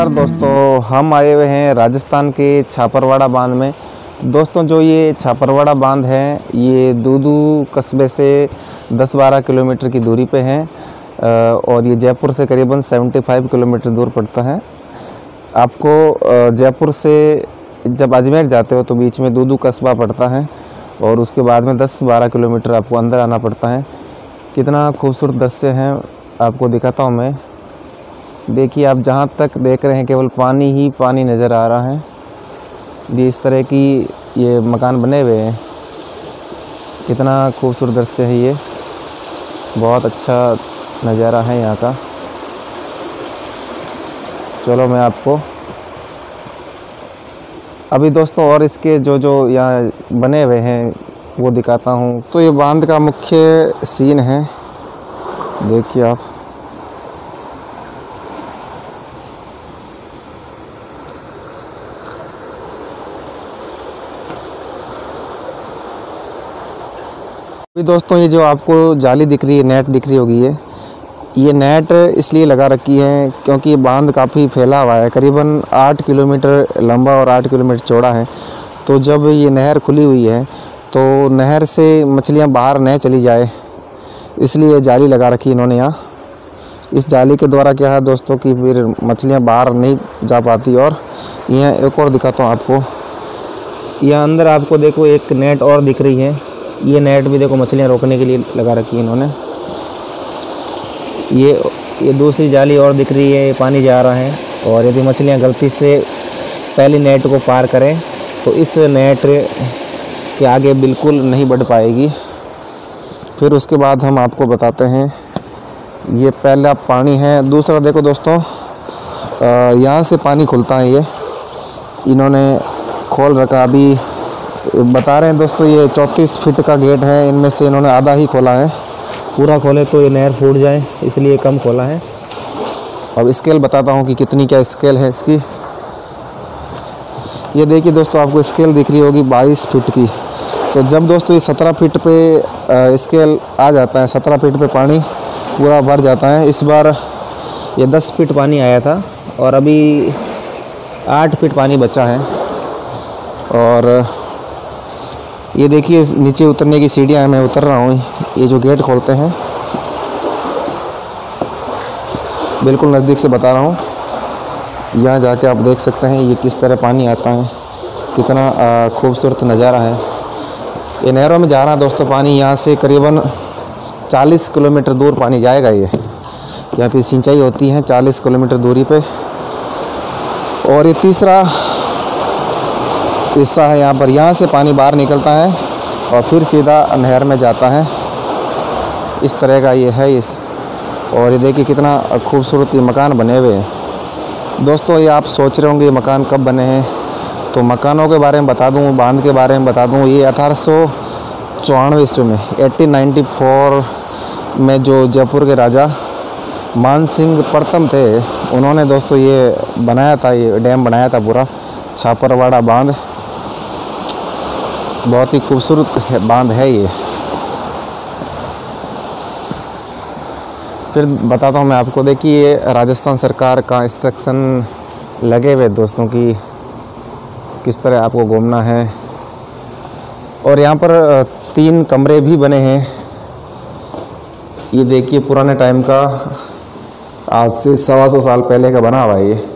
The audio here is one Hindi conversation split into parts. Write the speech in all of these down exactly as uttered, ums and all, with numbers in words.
नमस्कार दोस्तों, हम आए हुए हैं राजस्थान के छापरवाड़ा बांध में। दोस्तों जो ये छापरवाड़ा बांध है ये दूदू कस्बे से दस बारह किलोमीटर की दूरी पे है और ये जयपुर से करीबन पचहत्तर किलोमीटर दूर पड़ता है। आपको जयपुर से जब अजमेर जाते हो तो बीच में दूदू कस्बा पड़ता है और उसके बाद में दस बारह किलोमीटर आपको अंदर आना पड़ता है। कितना खूबसूरत दृश्य है आपको दिखाता हूँ मैं। देखिए, आप जहाँ तक देख रहे हैं केवल पानी ही पानी नज़र आ रहा है। ये इस तरह की ये मकान बने हुए हैं। कितना खूबसूरत दृश्य है ये, बहुत अच्छा नज़ारा है यहाँ का। चलो मैं आपको अभी दोस्तों और इसके जो जो यहाँ बने हुए हैं वो दिखाता हूँ। तो ये बांध का मुख्य सीन है, देखिए आप। अभी दोस्तों ये जो आपको जाली दिख रही है, नेट दिख रही होगी, ये ये नेट इसलिए लगा रखी है क्योंकि ये बांध काफ़ी फैला हुआ है, करीबन आठ किलोमीटर लंबा और आठ किलोमीटर चौड़ा है। तो जब ये नहर खुली हुई है तो नहर से मछलियां बाहर न चली जाए, इसलिए जाली लगा रखी इन्होंने यहाँ। इस जाली के द्वारा क्या है दोस्तों कि फिर मछलियाँ बाहर नहीं जा पाती। और यहाँ एक और दिखाता हूँ आपको, यहाँ अंदर आपको देखो एक नेट और दिख रही है। ये नेट भी देखो मछलियाँ रोकने के लिए लगा रखी है इन्होंने। ये ये दूसरी जाली और दिख रही है, पानी जा रहा है और यदि मछलियाँ गलती से पहली नेट को पार करें तो इस नेट के आगे बिल्कुल नहीं बढ़ पाएगी। फिर उसके बाद हम आपको बताते हैं, ये पहला पानी है। दूसरा देखो दोस्तों, यहाँ से पानी खुलता है, ये इन्होंने खोल रखा। अभी बता रहे हैं दोस्तों ये चौंतीस फीट का गेट है, इनमें से इन्होंने आधा ही खोला है। पूरा खोले तो ये नहर फूट जाए, इसलिए कम खोला है। अब स्केल बताता हूँ कि कितनी क्या स्केल है इसकी। ये देखिए दोस्तों, आपको स्केल दिख रही होगी बाईस फीट की। तो जब दोस्तों ये सत्रह फीट पे स्केल आ जाता है, सत्रह फीट पे पानी पूरा भर जाता है। इस बार ये दस फीट पानी आया था और अभी आठ फीट पानी बचा है। और ये देखिए नीचे उतरने की सीढ़ियाँ हैं, मैं उतर रहा हूँ। ये जो गेट खोलते हैं, बिल्कुल नज़दीक से बता रहा हूँ। यहाँ जाके आप देख सकते हैं ये किस तरह पानी आता है, कितना खूबसूरत नज़ारा है। ये नहरों में जा रहा है दोस्तों पानी, यहाँ से करीबन चालीस किलोमीटर दूर पानी जाएगा। ये यहाँ पे सिंचाई होती है चालीस किलोमीटर दूरी पे। और ये तीसरा हिस्सा है यहाँ पर, यहाँ से पानी बाहर निकलता है और फिर सीधा नहर में जाता है। इस तरह का ये है इस। और ये देखिए कितना खूबसूरत ये मकान बने हुए हैं। दोस्तों ये आप सोच रहे होंगे ये मकान कब बने हैं, तो मकानों के बारे में बता दूँ, बांध के बारे में बता दूँ। ये अठारह सौ चौरानवे ईस्वी में एटीन नाइन्टी फोर में जो जयपुर के राजा मान सिंह प्रथम थे, उन्होंने दोस्तों ये बनाया था, ये डैम बनाया था पूरा छापरवाड़ा बांध। बहुत ही खूबसूरत बांध है ये। फिर बताता हूँ मैं आपको। देखिए राजस्थान सरकार का इंस्ट्रक्शन लगे हुए दोस्तों कि किस तरह आपको घूमना है। और यहाँ पर तीन कमरे भी बने हैं। ये देखिए पुराने टाइम का, आज से सवा सौ साल पहले का बना हुआ है ये।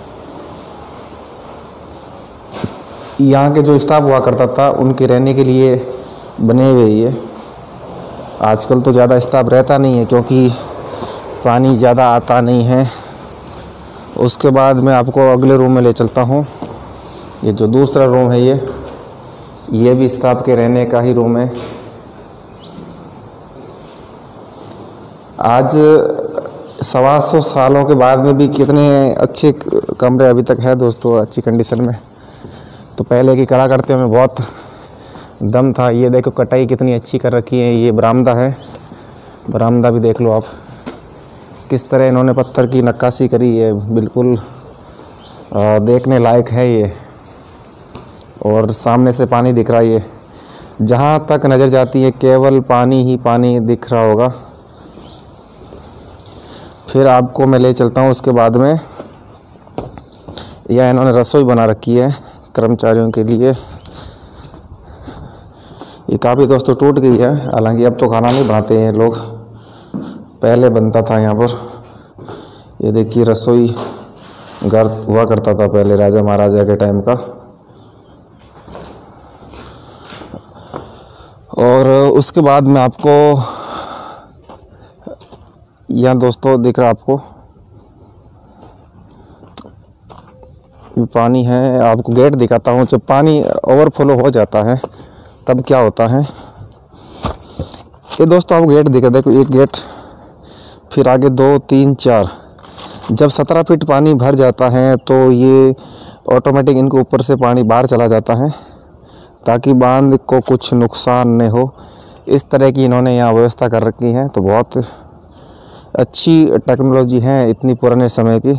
यहाँ के जो स्टाफ हुआ करता था उनके रहने के लिए बने हुए ये। आजकल तो ज़्यादा स्टाफ रहता नहीं है क्योंकि पानी ज़्यादा आता नहीं है। उसके बाद मैं आपको अगले रूम में ले चलता हूँ। ये जो दूसरा रूम है ये ये भी स्टाफ के रहने का ही रूम है। आज सवा सौ सालों के बाद में भी कितने अच्छे कमरे अभी तक है दोस्तों, अच्छी कंडीशन में। तो पहले की कला करते में बहुत दम था। ये देखो कटाई कितनी अच्छी कर रखी है। ये बरामदा है, बरामदा भी देख लो आप, किस तरह इन्होंने पत्थर की नक्काशी करी है, बिल्कुल देखने लायक है ये। और सामने से पानी दिख रहा है, ये जहाँ तक नज़र जाती है केवल पानी ही पानी दिख रहा होगा। फिर आपको मैं ले चलता हूँ उसके बाद में यह इन्होंने रसोई बना रखी है कर्मचारियों के लिए। ये काफ़ी दोस्तों टूट गई है, हालांकि अब तो खाना नहीं बनाते हैं लोग, पहले बनता था यहाँ पर। ये देखिए रसोई घर हुआ करता था पहले राजा महाराजा के टाइम का। और उसके बाद में आपको यहाँ दोस्तों दिख रहा आपको पानी है। आपको गेट दिखाता हूँ, जब पानी ओवरफ्लो हो जाता है तब क्या होता है। ये दोस्तों आपको गेट दिखा, देखो एक गेट, फिर आगे दो तीन चार। जब सत्रह फीट पानी भर जाता है तो ये ऑटोमेटिक इनके ऊपर से पानी बाहर चला जाता है ताकि बांध को कुछ नुकसान न हो। इस तरह की इन्होंने यहाँ व्यवस्था कर रखी है, तो बहुत अच्छी टेक्नोलॉजी है इतनी पुराने समय की।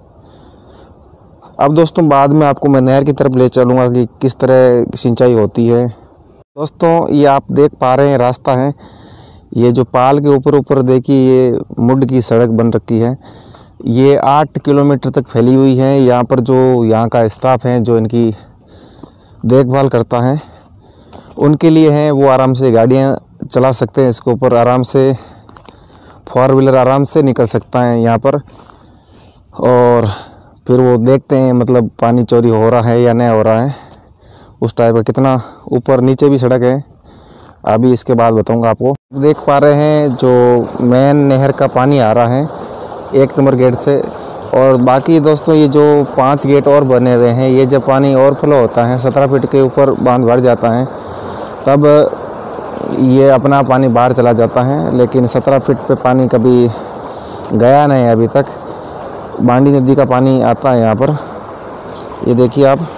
अब दोस्तों बाद में आपको मैं नहर की तरफ ले चलूँगा कि किस तरह सिंचाई होती है। दोस्तों ये आप देख पा रहे हैं रास्ता है, ये जो पाल के ऊपर ऊपर देखिए ये मुड की सड़क बन रखी है। ये आठ किलोमीटर तक फैली हुई है। यहाँ पर जो यहाँ का स्टाफ है जो इनकी देखभाल करता है उनके लिए है, वो आराम से गाड़ियाँ चला सकते हैं इसके ऊपर, आराम से फोर व्हीलर आराम से निकल सकता है यहाँ पर। और फिर वो देखते हैं मतलब पानी चोरी हो रहा है या नहीं हो रहा है, उस टाइप का। कितना ऊपर नीचे भी सड़क है, अभी इसके बाद बताऊंगा आपको। देख पा रहे हैं जो मेन नहर का पानी आ रहा है एक नंबर गेट से। और बाकी दोस्तों ये जो पांच गेट और बने हुए हैं, ये जब पानी ओवरफ्लो होता है सत्रह फीट के ऊपर बांध भर जाता है तब ये अपना पानी बाहर चला जाता है। लेकिन सत्रह फीट पे पानी कभी गया नहीं अभी तक। बांडी नदी का पानी आता है यहाँ पर, ये देखिए आप।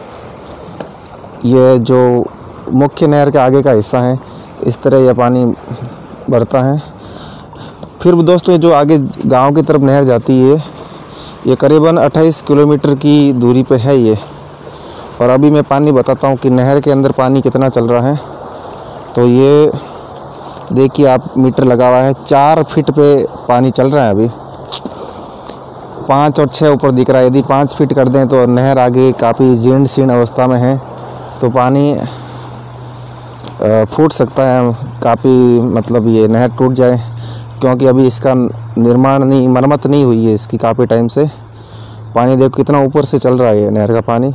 ये जो मुख्य नहर के आगे का हिस्सा है, इस तरह यह पानी बढ़ता है। फिर दोस्तों जो आगे गांव की तरफ नहर जाती है, ये करीबन अट्ठाईस किलोमीटर की दूरी पे है ये। और अभी मैं पानी बताता हूँ कि नहर के अंदर पानी कितना चल रहा है। तो ये देखिए आप, मीटर लगा हुआ है, चार फीट पे पानी चल रहा है अभी। पाँच और छः ऊपर दिख रहा है। यदि पाँच फीट कर दें तो नहर आगे काफ़ी जीर्ण शीर्ण अवस्था में है, तो पानी फूट सकता है काफ़ी, मतलब ये नहर टूट जाए, क्योंकि अभी इसका निर्माण नहीं, मरम्मत नहीं हुई है इसकी काफ़ी टाइम से। पानी देखो कितना ऊपर से चल रहा है नहर का पानी।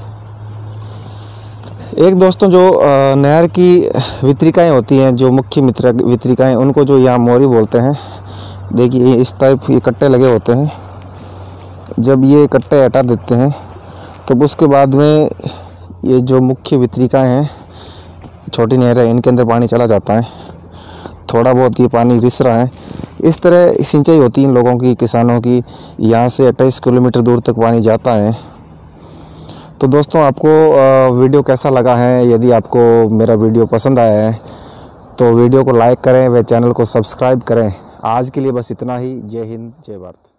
एक दोस्तों जो नहर की वितरिकाएँ होती हैं, जो मुख्य मित्र वितरिकाएँ, उनको जो यहाँ मोरी बोलते हैं, देखिए इस टाइप ये कट्टे लगे होते हैं। जब ये कट्टे हटा देते हैं तब उसके बाद में ये जो मुख्य वितरिकाएँ हैं, छोटी नहर है, इनके अंदर पानी चला जाता है। थोड़ा बहुत ये पानी रिस रहा है। इस तरह सिंचाई होती है इन लोगों की, किसानों की। यहाँ से अट्ठाईस किलोमीटर दूर तक पानी जाता है। तो दोस्तों आपको वीडियो कैसा लगा है? यदि आपको मेरा वीडियो पसंद आया है तो वीडियो को लाइक करें व चैनल को सब्सक्राइब करें। आज के लिए बस इतना ही। जय हिंद, जय भारत।